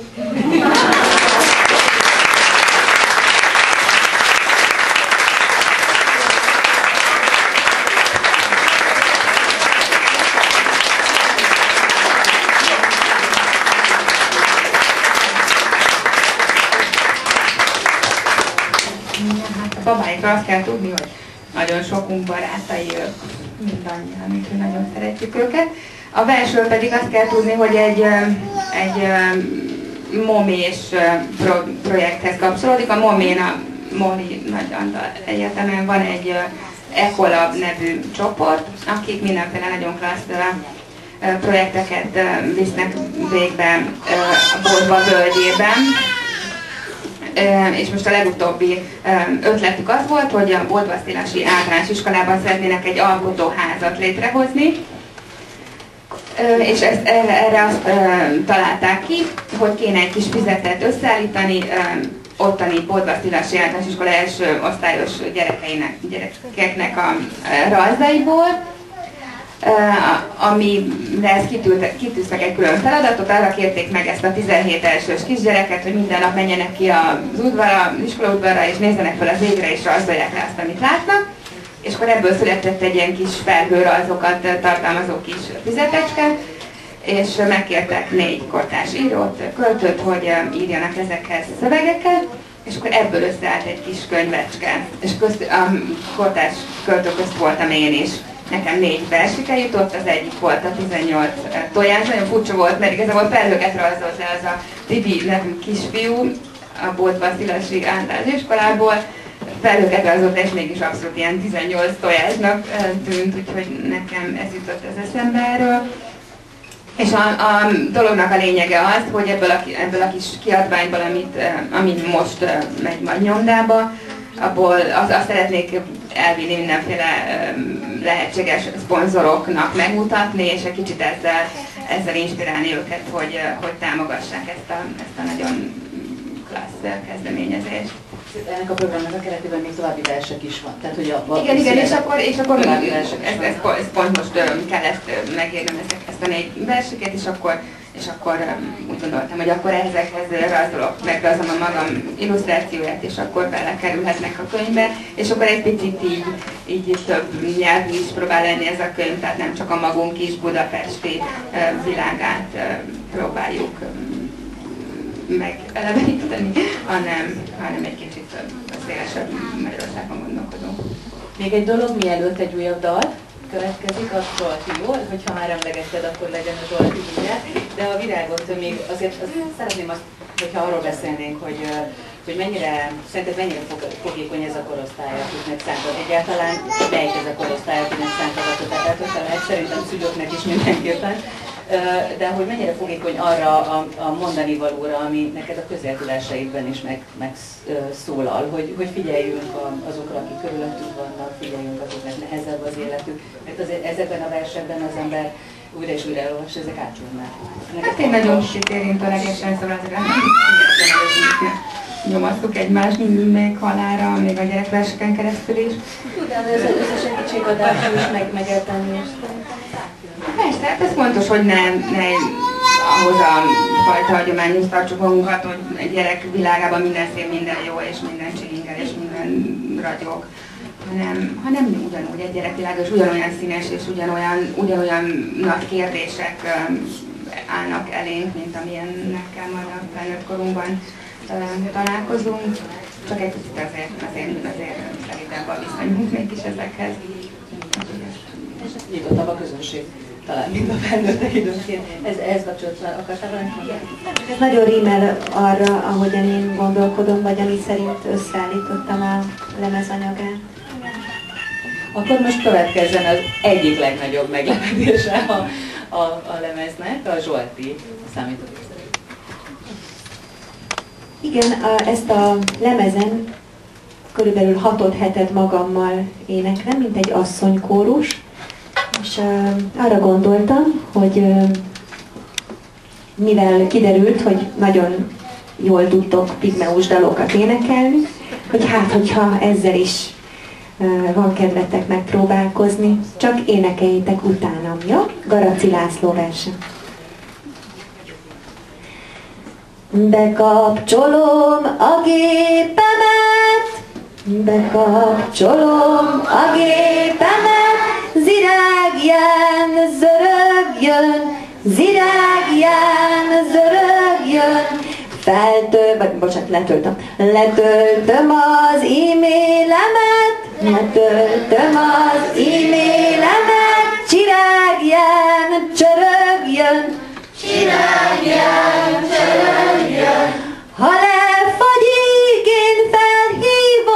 Babáikra azt kell tudni, hogy nagyon sokunk barátai ők, mindannyian, úgyhogy nagyon szeretjük őket. A versről pedig azt kell tudni, hogy egy, egy momés projekthez kapcsolódik. A momén a Móri Nagy Antal Egyetemen van egy Ecolab nevű csoport, akik mindenféle nagyon klassz projekteket visznek végbe a Boltva völgyében. És most a legutóbbi ötletük az volt, hogy a Boltva-Szilasi általános iskolában szeretnének egy alkotóházat létrehozni, és ezt, erre, erre azt találták ki, hogy kéne egy kis füzetet összeállítani ottani Boltva-Szilasi általános iskola első osztályos gyerekeinek, gyerekeknek a rajzaiból, amire ezt kitűztek egy külön feladatot, arra kérték meg ezt a tizenhét elsős kisgyereket, hogy minden nap menjenek ki az udvarra, az iskolaudvarra, és nézzenek fel az égre, és rajzolják le azt, amit látnak. És akkor ebből született egy ilyen kis felhőrajzokat tartalmazó kis füzetecske, és megkértek négy kortárs írót, költőt, hogy írjanak ezekhez szövegeket, és akkor ebből összeállt egy kis könyvecske. És közt, a kortárs költő közt voltam én is. Nekem négy versike jutott, az egyik volt a tizennyolc tojás, nagyon furcsa volt, mert igazából felhőket rajzolt le az a Tibi nevű kisfiú a Boltva-Szilasi általános iskolából, felhőket rajzolt, és mégis abszolút ilyen tizennyolc tojásnak tűnt, úgyhogy nekem ez jutott az eszembe erről. És a, a dolognak a lényege az, hogy ebből a, ebből a kis kiadványból, amit, amit most megy majd nyomdába, abból az, azt szeretnék elvinni mindenféle lehetséges szponzoroknak megmutatni, és egy kicsit ezzel, ezzel inspirálni őket, hogy, hogy támogassák ezt a, ezt a nagyon klassz kezdeményezést. Ennek a programnak a keretében még további versek is van. Tehát, hogy a, igen, igen, és akkor, és akkor ez, ez, ez pont most kellett megírnom ezt a négy versiket, és akkor, és akkor úgy gondoltam, hogy akkor ezekhez rajzolok, megrajzolom a magam illusztrációját, és akkor belekerülhetnek a könyvbe, és akkor egy picit így, így több nyelvű is próbál lenni ez a könyv, tehát nem csak a magunk kis budapesti világát próbáljuk megeleveníteni, hanem, hanem egy kicsit szélesebb Magyarországon gondolkodunk. Még egy dolog, mielőtt egy újabb dal következik, az Zsolti, jó? Hogyha már emlegetted, akkor legyen a Zsolti mindjárt. De a virágot még azért azt szeretném azt, hogyha arról beszélnénk, hogy, hogy mennyire, szerinted mennyire fogékony ez a korosztály, akiknek szántad egyáltalán, melyik ez a korosztály, akiknek szántad a kötetet, lehet szerintem szülőknek is mindenképpen. De hogy mennyire fogékony arra a, a mondani valóra, ami neked a közértudásaidban is megszólal, meg hogy, hogy figyeljünk a, azokra, akik körülöttünk vannak, figyeljünk azoknak nehezebb az életük, mert azért ezekben a versekben az ember újra és újra elolvas, ezek átjönnek. Hát én nagyon kicsit érintőlegesen, szóval azért nyomasztuk egymást még halálra, még a gyerekverseken keresztül is. Tudom, ez az segítségadás is meg, megérteni és persze, hát ez fontos, hogy ne, ne ahhoz a fajta hagyományhoz tartsuk magunkat, hogy egy gyerek világában minden szép, minden jó, és minden csilingel, és minden ragyog, hanem, hanem ugyanúgy egy gyerekvilág, és ugyanolyan színes, és ugyanolyan, ugyanolyan nagy kérdések állnak elénk, mint amilyennekkel majd a felnőtt korunkban találkozunk. Csak egy kicsit azért, azért, azért szerintem viszonyunk mégis ezekhez. Nyugodtabb a közönség talán, mint a felnőttek időnként. Ez, ehhez kapcsolatban akartál valamit mondani? Ez nagyon rímel arra, ahogyan én gondolkodom, vagy ami szerint összeállítottam a lemezanyagát. Akkor most következzen az egyik legnagyobb meglepetése a, a, a lemeznek, a Zsolti számítógép. Igen, a, ezt a lemezen körülbelül hatot hetet magammal éneklem, mint egy asszonykórus. És uh, arra gondoltam, hogy uh, mivel kiderült, hogy nagyon jól tudtok pigmeus dalokat énekelni, hogy hát, hogyha ezzel is uh, van kedvetek megpróbálkozni, csak énekeljétek utánam, jó? Garaci László verse. Bekapcsolom a gépemet, bekapcsolom a gépemet, zirágján zörögjön, zirágján zörögjön, feltölt, vagy bocsánat, letöltöm, letöltöm az e-mailemet, letöltöm az e-mailemet, csirágján csörögjön, csirágján csörögjön, ha lefagyik, én felhívom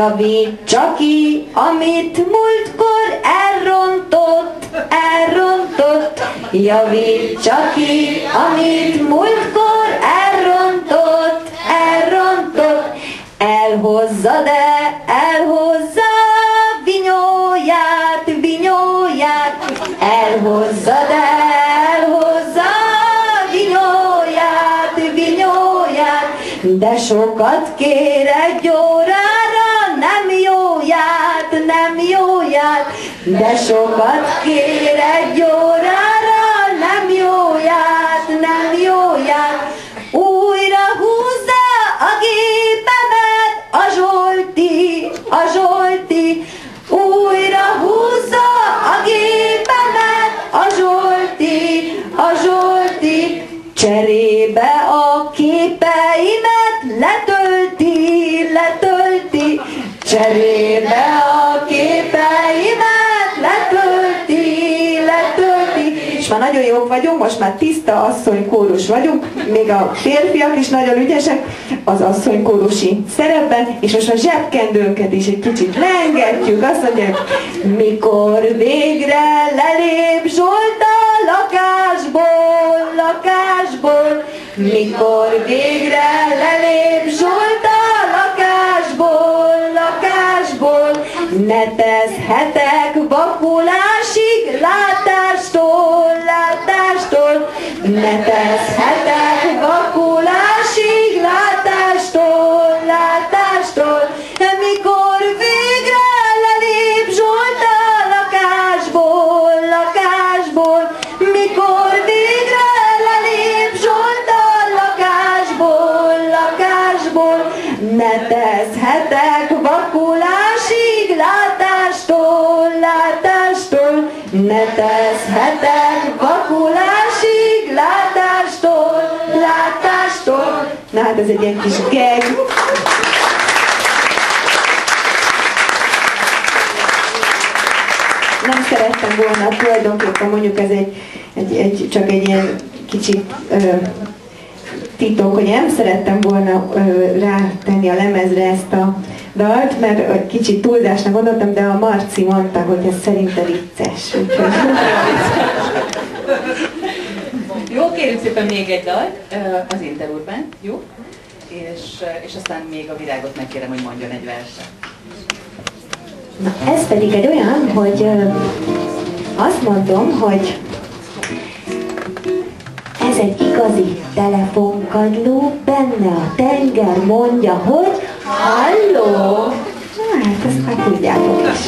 javítsa ki, amit múltkor elrontott, elrontott. Javítsa ki, amit múltkor elrontott, elrontott. Elhozza, de elhozza vinyóját, vinyóját. Elhozza, de elhozza vinyóját, vinyóját. De sokat kér egy órára, nem jóját, nem jóját. De sokat kér egy órára, nem jóját, nem jóját. Újra húzza a gépemet a Zsolti, a Zsolti. Újra húzza a gépemet a Zsolti, a Zsolti. Cserébe a képeimet letölti, letölti. Cserébe a képeimet letölti, letölti. És már nagyon jók vagyunk, most már tiszta asszonykórus vagyunk, még a férfiak is nagyon ügyesek az asszonykórusi szerepben, és most a zsebkendőnket is egy kicsit lengetjük, azt mondják, mikor végre lelép Zsolt a lakásból, lakásból, mikor végre lelép Zsolt a lakásból, lakásból, netezhetek vakulásig látástól, látástól, netezhetek vakulásig látástól, látástól, mikor végre lelép Zsolt a lakásból, lakásból, mikor végre lelép Zsolt a lakásból, lakásból, netezhetek vakulásig látástól, látástól, netezhetek vakulásig látástól, látástól. Na hát ez egy ilyen kis geg. Nem szerettem volna, tulajdonképpen mondjuk ez egy, egy, egy csak egy ilyen kicsit ö, titok, hogy nem szerettem volna ö, rátenni a lemezre ezt a dalt, mert kicsit túlzásnak gondoltam, de a Marci mondta, hogy ez szerinte vicces. Úgyhogy... Jó, kérjük szépen még egy dalt, az Interurban, jó? És, és aztán még a Virágot megkérem, hogy mondjon egy verset. Na, ez pedig egy olyan, hogy ö, azt mondom, hogy ez egy igazi telefonkagyló, benne a tenger mondja, hogy halló! Na, hát ezt már tudjátok is.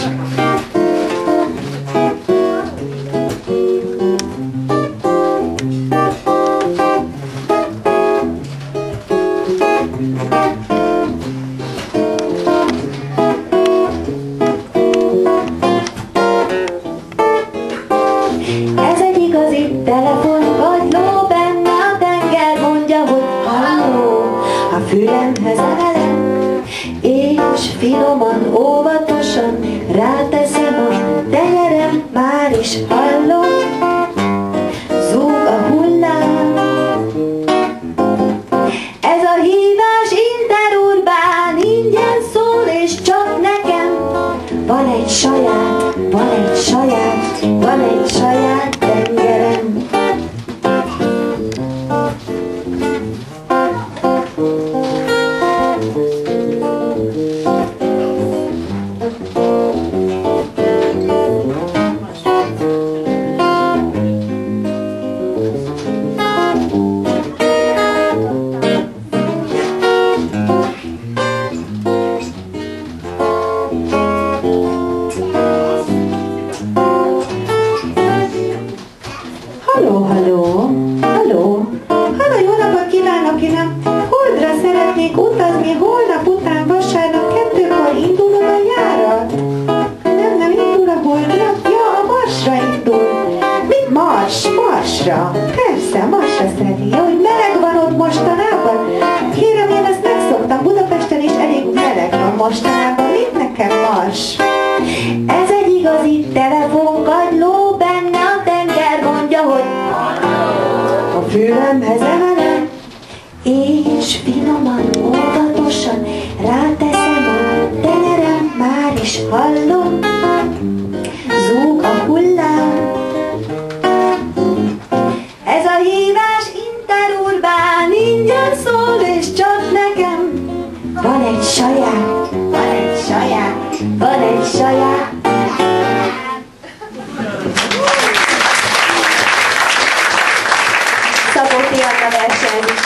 Ez egy igazi telefonkagyló, benne a tenger mondja, hogy halló! A fülemhez emelem, és finoman, óvatosan ráteszem a tenyerem, már is hallom, zúg a hullám. Ez a hívás Interurbán ingyen szól, és csak nekem van egy saját, van egy saját, van egy saját tengerem. Halló, halló, halló, halló, jó napot kívánok, én a Holdra szeretnék utazni, holnap után vasárnap kettőkor indul a járat. Nem, nem indul a Holdra? Ja, a Marsra indul. Mit Mars? Marsra? Persze, Marsra szeretnék. Ja, hogy meleg van ott mostanában? Kérem, én ezt megszoktam, Budapesten is elég meleg van mostanában, mit nekem Mars? Ez egy igazi telefonkagyló, benne a tenger mondja, hogy a fülemhez emelem, és finoman, óvatosan ráteszem a tenyerem, is hallom, zúg a hullám. Ez a hívás interurbán, ingyen szól és csak nekem. Van egy saját, van egy saját, van egy saját. Szabó Tianna verseny.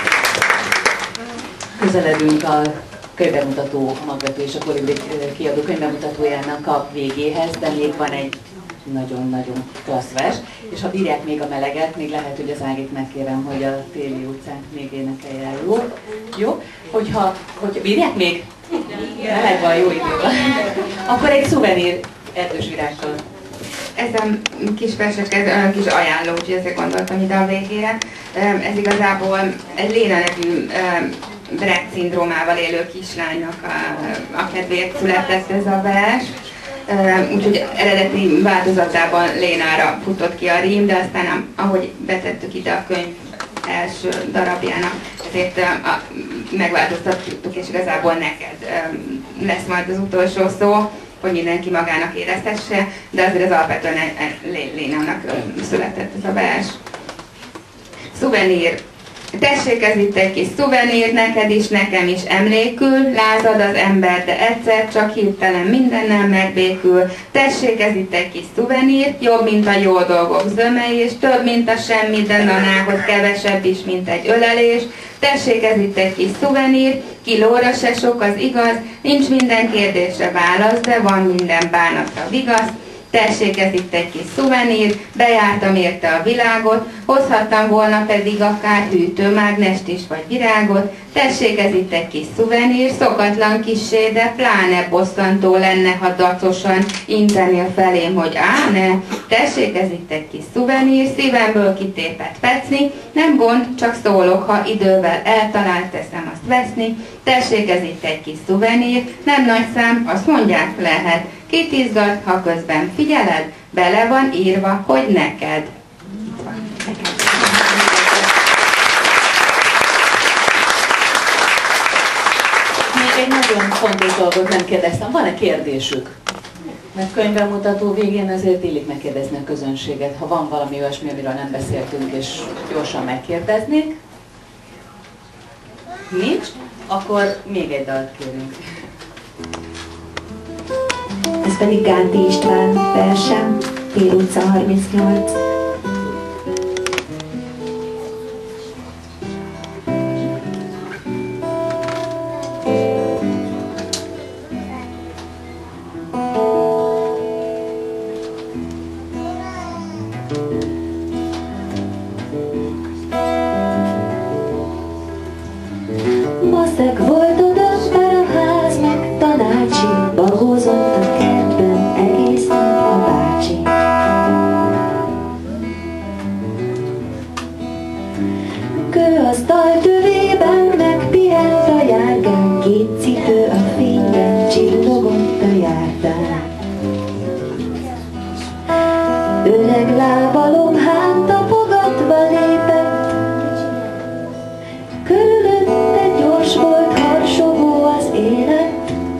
Közeledünk a könyvbemutató, a Magvető és a Kolibri kiadó könyvbemutatójának a végéhez, de még van egy nagyon-nagyon klassz vers, és ha bírják még a meleget, még lehet, hogy az Ágit megkérem, hogy a Téli utcán még énekelj el, jó? Jó? Hogyha, hogyha bírják még? Meleg van, jó idő van. Akkor egy szuvenír Erdős Virágtól. Ez a kis versecske, ez olyan kis ajánló, úgyhogy ezért gondoltam ide a végére. Ez igazából egy Léna nevű Brett-szindrómával élő kislánynak a, a kedvéért született ez a vers. Úgyhogy eredeti változatában Lénára futott ki a rím, de aztán ahogy betettük ide a könyv első darabjának, ezért a, megváltoztattuk, és igazából neked lesz majd az utolsó szó, hogy mindenki magának érezhesse, de azért az alapvetően Lénának született ez a vers. Szuvenír. Tessék, ez itt egy kis szuvenír, neked is, nekem is emlékül, lázad az ember, de egyszer csak hirtelen mindennel megbékül. Tessék, ez itt egy kis szuvenír, jobb, mint a jó dolgok zöme, és több, mint a semmi, de nanához kevesebb is, mint egy ölelés. Tessék, ez itt egy kis szuvenír, kilóra se sok az igaz, nincs minden kérdésre válasz, de van minden bánatra vigasz. Tessék, ez itt egy kis szuvenír, bejártam érte a világot, hozhattam volna pedig akár hűtőmágnest is vagy virágot. Tessék, ez itt egy kis szuvenír, szokatlan kissé, de pláne bosszantó lenne, ha dacosan intenél felém, hogy á, ne. Tessék, ez itt egy kis szuvenír, szívemből kitépett fecni, nem gond, csak szólok, ha idővel eltalált, teszem azt veszni. Tessék, ez itt egy kis szuvenír, nem nagy szám, azt mondják, lehet. Kit izgat, ha közben figyeled, bele van írva, hogy neked. Itt van, neked. Még egy nagyon fontos dolgot nem kérdeztem. Van-e kérdésük? Mert könyvbemutató végén azért illik megkérdezni a közönséget. Ha van valami olyasmi, amiről nem beszéltünk, és gyorsan megkérdeznék. Nincs? Akkor még egy dalt kérünk. Ez pedig Gánti István versem, Tél utca harmincnyolc. Maszek volt odasper a ház, meg tanácsi, bagózott a kertben egész nap a bácsi. Kőasztal tövében megpihent a járgán, két cipő a fényben csillogott a járdán. Öreg lábalom hát tapogatva lépett, körülötte gyors volt, harsogó az élet.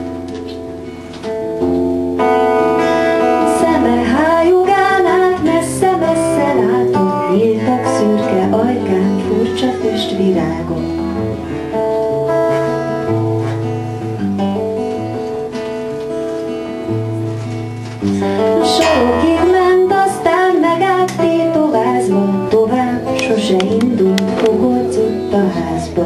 Szeme hájogán át messze-messze látott, nyíltak szürke ajkán furcsa füstvirágok. Sarokig ment, aztán megállt tétovázva, tovább sose indult, fogorzott a házba.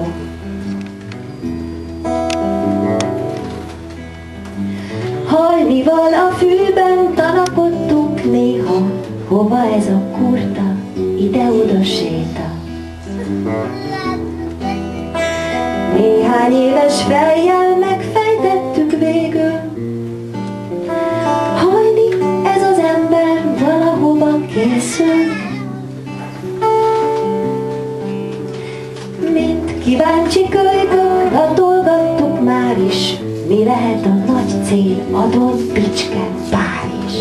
Hajnival a fűben tanakodtunk néha, hova ez a kurta, ide-oda séta. Néhány éves fejjel megfejtettük végül, hajni ez az ember valahova készül. Mint kíváncsi kölykök, latolgattuk már is, mi lehet a nagy cél, Adolf Bicske, Párizs.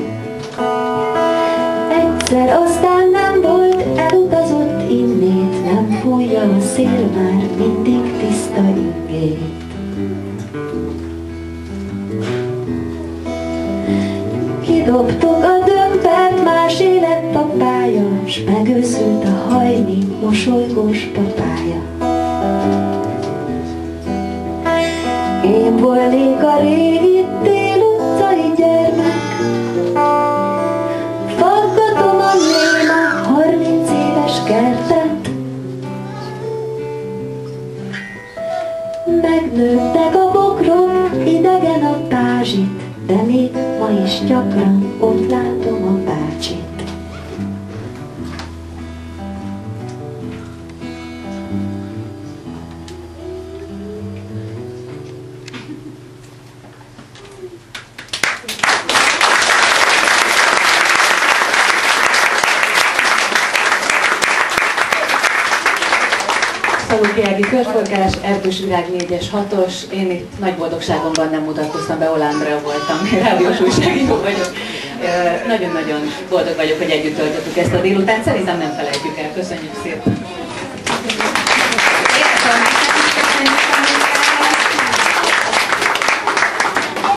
Egyszer aztán nem volt, elutazott innét, nem Hallja a szél már mindig tiszta ingét. Kidobtuk a dömpert, más élet a pálya, s megőszült a hajni mosolygós papája. Én volnék a régi télutcai gyermek, faggatom a néma harminc éves kertet. Megnőttek a bokrok, idegen a pázsit, de még ma is gyakran ott látom a bácsit. Szalóki Ági körforgás, Erdős Virág négyes hatos. Én itt nagy boldogságomban nem mutatkoztam be, Hollandra voltam, rádiós újságíró vagyok. Nagyon-nagyon boldog vagyok, hogy együtt töltöttük ezt a délutánt. Szerintem nem felejtjük el. Köszönjük szépen!